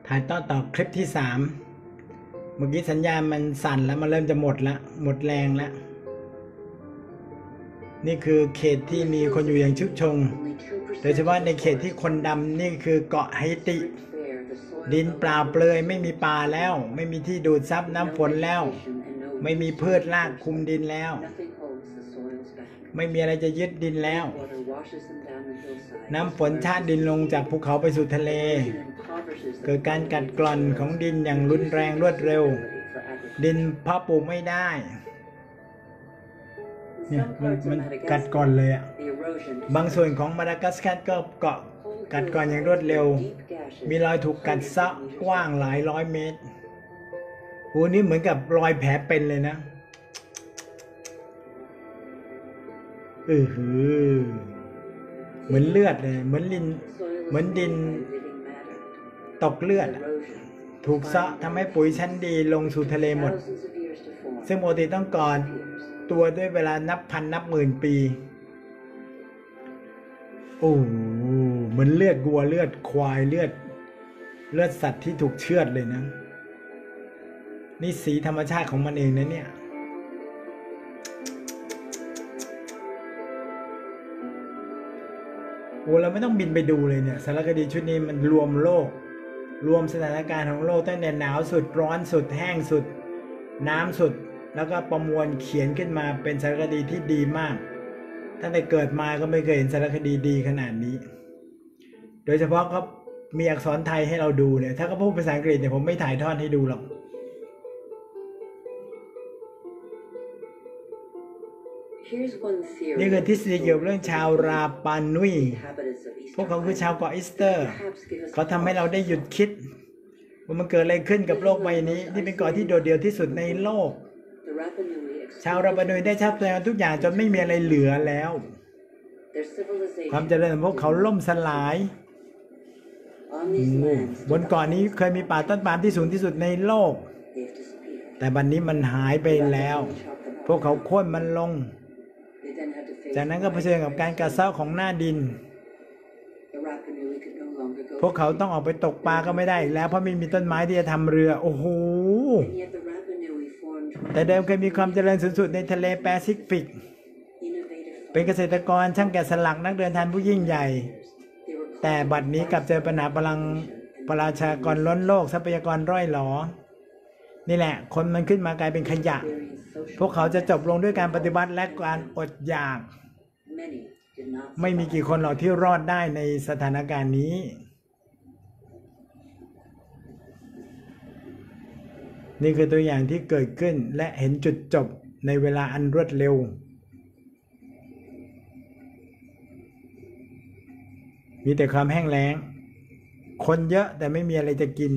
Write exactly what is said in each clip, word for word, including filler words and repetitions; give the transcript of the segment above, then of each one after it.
ถ่ายต่อต่อคลิปที่สามเมื่อกี้สัญญาณมันสั่นแล้วมันเริ่มจะหมดแล้วหมดแรงแล้วนี่คือเขตที่มีคนอยู่อย่างชุกชงโดยเฉพาะในเขตที่คนดำนี่คือเกาะไฮติดินเปล่าเปลือยไม่มีป่าแล้วไม่มีที่ดูดซับน้ำฝนแล้วไม่มีพืชรากคลุมดินแล้วไม่มีอะไรจะยึดดินแล้วน้ำฝนชาดินลงจากภูเขาไปสู่ทะเลเกิดการกัดกร่อนของดินอย่างรุนแรงรวดเร็วดินเพาะปลูกไม่ได้เนี่ยมันมันกัดกร่อนเลยอ่ะบางส่วนของมาดากัสการ์ก็เกาะกัดกร่อนอย่างรวดเร็วมีรอยถูกกัดซะกว้างหลายร้อยเมตรโหนี่เหมือนกับรอยแผลเป็นเลยนะเออหือเหมือนเลือดเลยเหมือนลินเหมือนดินตกเลือดถูกเซาะทำให้ปุ๋ยชั้นดีลงสู่ทะเลหมดซึ่งปกติต้องก่อนตัวด้วยเวลานับพันนับหมื่นปีโอ้เหมือนเลือดวัวเลือดควายเลือดเลือดสัตว์ที่ถูกเชือดเลยนะนี่สีธรรมชาติของมันเองนะเนี่ยโอ้เราไม่ต้องบินไปดูเลยเนี่ยสารคดีชุดนี้มันรวมโลกรวมสถานการณ์ของโลกตั้งแต่หนาวสุดร้อนสุดแห้งสุดน้ำสุดแล้วก็ประมวลเขียนขึ้นมาเป็นสารคดีที่ดีมากตั้งแต่เกิดมาก็ไม่เคยเห็นสารคดีดีขนาดนี้โดยเฉพาะเขามีอักษรไทยให้เราดูเนี่ยถ้าเขาพูดภาษาอังกฤษเนี่ยผมไม่ถ่ายทอดให้ดูหรอกนี่คือทฤษฎีเกี่ยวกับเรื่องชาวราปานุยพวกเขาคือชาวเกาะอีสเตอร์เขาทำให้เราได้หยุดคิดว่ามันเกิดอะไรขึ้นกับโลกใบนี้ที่เป็นเกาะที่โดดเดี่ยวที่สุดในโลกชาวราปานุยได้ชับตัวทุกอย่างจนไม่มีอะไรเหลือแล้วความเจริญของพวกเขาล่มสลายบนเกาะนี้เคยมีป่าต้นปาล์มที่สูงที่สุดในโลกแต่บัดนนี้มันหายไปแล้วพวกเขาโค่นมันลงจากนั้นก็เผชิญกับการกัดเซาะของหน้าดินพวกเขาต้องออกไปตกปลาก็ไม่ได้อีกแล้วเพราะไม่มีต้นไม้ที่จะทำเรือโอ้โหแต่เดิมเคยมีความเจริญสูงสุดในทะเลแปซิฟิกเป็นเกษตรกรช่างแกะสลักนักเดินทางผู้ยิ่งใหญ่แต่บัดนี้กลับเจอปัญหาพลังประชากรล้นโลกทรัพยากรร่อยหรอนี่แหละคนมันขึ้นมากลายเป็นขยะพวกเขาจะจบลงด้วยการปฏิบัติและการอดอยากไม่มีกี่คนหรอกที่รอดได้ในสถานการณ์นี้นี่คือตัวอย่างที่เกิดขึ้นและเห็นจุดจบในเวลาอันรวดเร็วมีแต่ความแห้งแล้งคนเยอะแต่ไม่มีอะไรจะกิน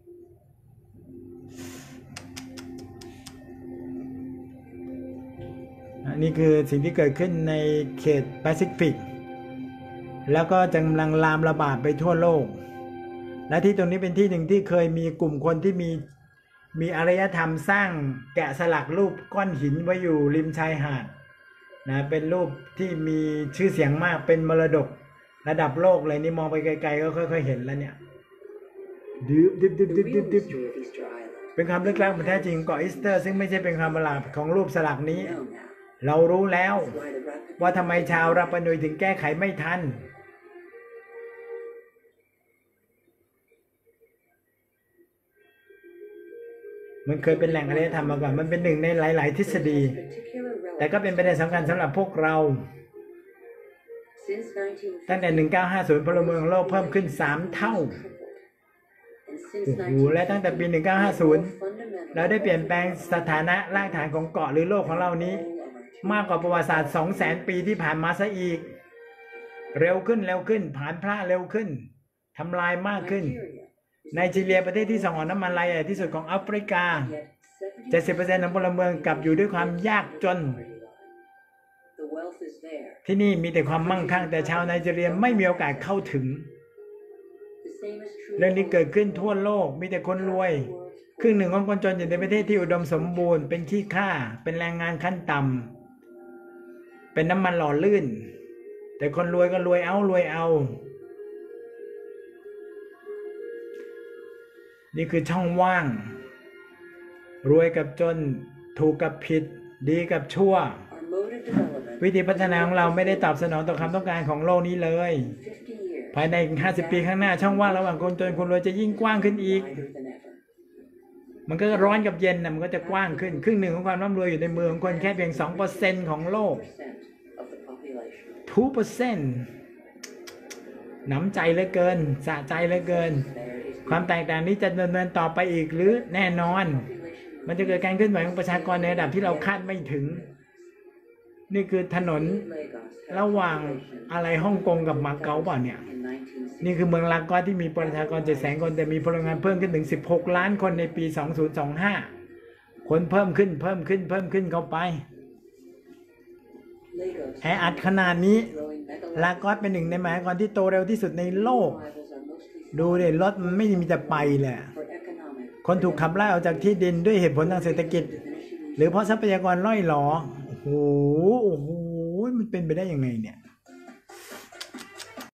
นี่คือสิ่งที่เกิดขึ้นในเขตแปซิฟิกแล้วก็กำลังลามระบาดไปทั่วโลกและที่ตรงนี้เป็นที่หนึ่งที่เคยมีกลุ่มคนที่มีมีอารยธรรมสร้างแกะสลักรูปก้อนหินไว้อยู่ริมชายหาดนะเป็นรูปที่มีชื่อเสียงมากเป็นมรดกระดับโลกเลยนี่มองไปไกลๆก็ค่อยๆเห็นแล้วเนี่ยดิบดิบดิบดิบดิบดิบเป็นความลึกลับมันแท้จริงเกาะอีสเตอร์ซึ่งไม่ใช่เป็นความประหลาดของรูปสลักนี้เรารู้แล้วว่าทำไมชาวราปานุยถึงแก้ไขไม่ทันมันเคยเป็นแหล่งอารยธรรมมาก่อนมันเป็นหนึ่งในหลายๆทฤษฎีแต่ก็เป็นประเด็นสำคัญสำหรับพวกเราตั้งแต่หนึ่งพันเก้าร้อยห้าสิบพลเมืองโลกเพิ่มขึ้นสามเท่าโอ้โหและตั้งแต่ปีหนึ่งพันเก้าร้อยห้าสิบเราได้เปลี่ยนแปลงสถานะรากฐานของเกาะหรือโลกของเรานี้มากกว่าประวัติศาสตร์ สองแสน ปีที่ผ่านมาซะอีกเร็วขึ้นเร็วขึ้นผ่านพระเร็วขึ้นทำลายมากขึ้นไนจีเรียประเทศที่ส่งออกน้ำมันรายใหญ่ที่สุดของแอฟริกา เจ็ดสิบเปอร์เซ็นต์ ของพลเมืองกลับอยู่ด้วยความยากจนที่นี่มีแต่ความมั่งคั่งแต่ชาวไนจีเรียไม่มีโอกาสเข้าถึงเรื่องนี้เกิดขึ้นทั่วโลกมีแต่คนรวยครึ่งหนึ่งของคนจนอยู่ในประเทศที่อุดมสมบูรณ์เป็นขี้ข้าเป็นแรงงานขั้นต่ำเป็นน้ำมันหล่อลื่นแต่คนรวยก็รวยเอารวยเอานี่คือช่องว่าง รวยกับจน ถูกกับผิด ดีกับชั่ว วิธีพัฒนาของเราไม่ได้ตอบสนองต่อความต้องการของโลกนี้เลย ภายในห้าสิบปีข้างหน้าช่องว่างระหว่างคนจนคนรวยจะยิ่งกว้างขึ้นอีก มันก็ร้อนกับเย็นนะมันก็จะกว้างขึ้น ครึ่งหนึ่งของความร่ำรวยอยู่ในมือของคนแค่เพียง สองเปอร์เซ็นต์ ของโลก สองเปอร์เซ็นต์ หนำใจเหลือเกินสะใจเหลือเกิน ความแตกต่างนี้จะดำเนินต่อไปอีกหรือแน่นอน มันจะเกิดการเคลื่อนไหวของประชากรในระดับที่เราคาดไม่ถึง นี่คือถนนระหว่างอะไรฮ่องกงกับมาเก๊าป่ะเนี่ย นี่คือเมืองลากอสที่มีประชากรเจ็ดแสนคนแต่มีพลังงานเพิ่มขึ้นถึงสิบหกล้านคนในปีสองพันยี่สิบห้าคนเพิ่มขึ้นเพิ่มขึ้นเพิ่มขึ้นเข้าไปแออัดขนาดนี้ลากอสเป็นหนึ่งในมหานครที่โตเร็วที่สุดในโลกดูดิรถมันไม่มีแต่ไปเลยคนถูกขับไล่ออกจากที่ดินด้วยเหตุผลทางเศรษฐกิจหรือเพราะทรัพยากรล่อยหลอโอ้โหโอ้โหมันเป็นไปได้ยังไงเนี่ย